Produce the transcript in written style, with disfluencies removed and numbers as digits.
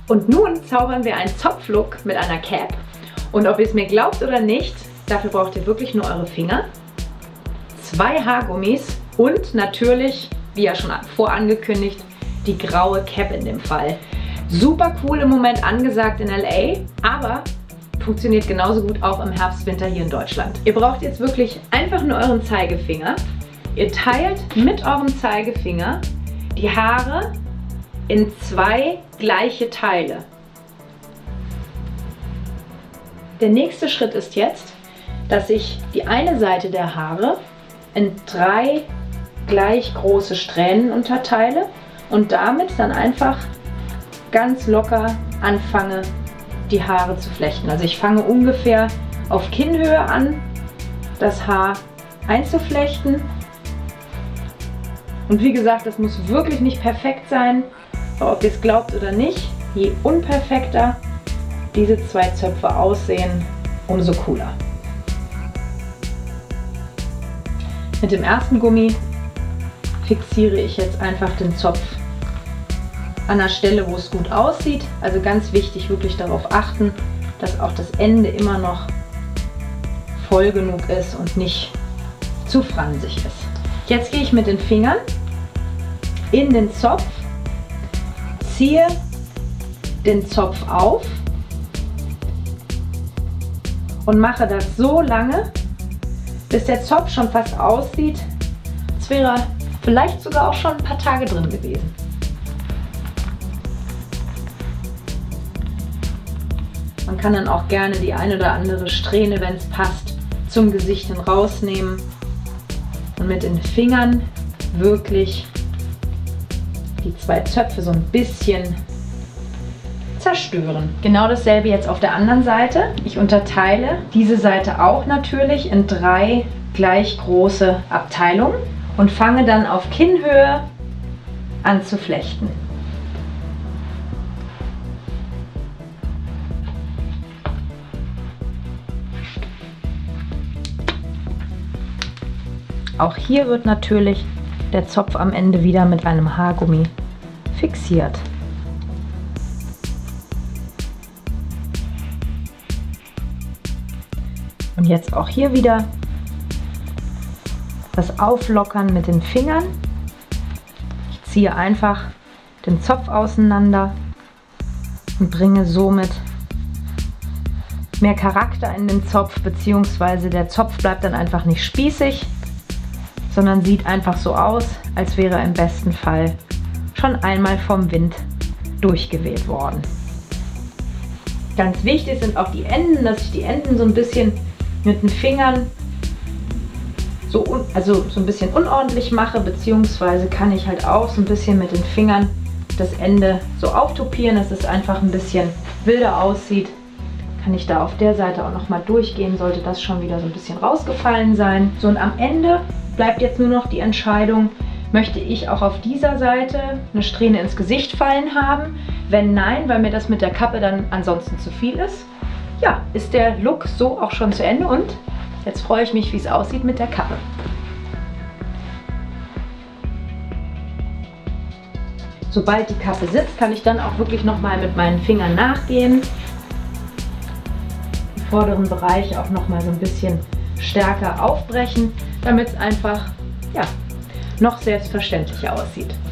Und nun zaubern wir einen Zopflook mit einer Cap. Und ob ihr es mir glaubt oder nicht, dafür braucht ihr wirklich nur eure Finger, 2 Haargummis und natürlich, wie ja schon vorangekündigt, die graue Cap in dem Fall. Super cool im Moment angesagt in LA, aber funktioniert genauso gut auch im Herbst, Winter hier in Deutschland. Ihr braucht jetzt wirklich einfach nur euren Zeigefinger. Ihr teilt mit eurem Zeigefinger die Haare in 2 gleiche Teile. Der nächste Schritt ist jetzt, dass ich die eine Seite der Haare in 3 gleich große Strähnen unterteile und damit dann einfach ganz locker anfange, die Haare zu flechten. Also ich fange ungefähr auf Kinnhöhe an, das Haar einzuflechten. Und wie gesagt, das muss wirklich nicht perfekt sein, aber ob ihr es glaubt oder nicht, je unperfekter diese 2 Zöpfe aussehen, umso cooler. Mit dem ersten Gummi fixiere ich jetzt einfach den Zopf an der Stelle, wo es gut aussieht. Also ganz wichtig, wirklich darauf achten, dass auch das Ende immer noch voll genug ist und nicht zu fransig ist. Jetzt gehe ich mit den Fingern in den Zopf, ziehe den Zopf auf und mache das so lange, bis der Zopf schon fast aussieht, als wäre er vielleicht sogar auch schon ein paar Tage drin gewesen. Man kann dann auch gerne die eine oder andere Strähne, wenn es passt, zum Gesicht hin rausnehmen und mit den Fingern wirklich die 2 Zöpfe so ein bisschen zerstören. Genau dasselbe jetzt auf der anderen Seite. Ich unterteile diese Seite auch natürlich in 3 gleich große Abteilungen und fange dann auf Kinnhöhe an zu flechten. Auch hier wird natürlich der Zopf am Ende wieder mit einem Haargummi fixiert. Und jetzt auch hier wieder das Auflockern mit den Fingern. Ich ziehe einfach den Zopf auseinander und bringe somit mehr Charakter in den Zopf, beziehungsweise der Zopf bleibt dann einfach nicht spießig, sondern sieht einfach so aus, als wäre er im besten Fall schon einmal vom Wind durchgeweht worden. Ganz wichtig sind auch die Enden, dass ich die Enden so ein bisschen mit den Fingern so ein bisschen unordentlich mache, beziehungsweise kann ich halt auch so ein bisschen mit den Fingern das Ende so auftopieren, dass es einfach ein bisschen wilder aussieht. Kann ich da auf der Seite auch noch mal durchgehen, sollte das schon wieder so ein bisschen rausgefallen sein. So, und am Ende bleibt jetzt nur noch die Entscheidung, möchte ich auch auf dieser Seite eine Strähne ins Gesicht fallen haben? Wenn nein, weil mir das mit der Kappe dann ansonsten zu viel ist, ja, ist der Look so auch schon zu Ende und jetzt freue ich mich, wie es aussieht mit der Kappe. Sobald die Kappe sitzt, kann ich dann auch wirklich noch mal mit meinen Fingern nachgehen. Den vorderen Bereich auch noch mal so ein bisschen stärker aufbrechen, damit es einfach, ja, noch selbstverständlicher aussieht.